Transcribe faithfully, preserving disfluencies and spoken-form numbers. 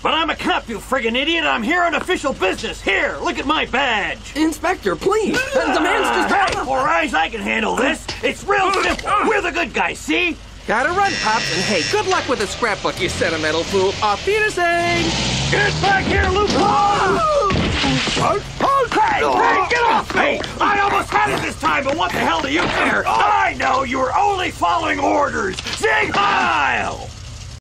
But I'm a cop, you friggin' idiot. I'm here on official business. Here, look at my badge. Inspector, please. The man's just... Hey, four eyes, I can handle this. It's real simple. We're the good guys, see? Gotta run, Pops, and hey, good luck with the scrapbook, you sentimental fool. Auf Wiedersehen! Get back here, Luke! Hey, hey, get off me! I almost had it this time, but what the hell do you care? I know you were only following orders! Zig Heil!